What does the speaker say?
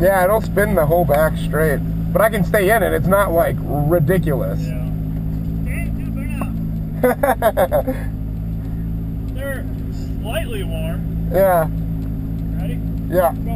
Yeah, it'll spin the whole back straight. But I can stay in it. It's not like ridiculous. Yeah. They're slightly warm. Yeah. Ready? Yeah. Go.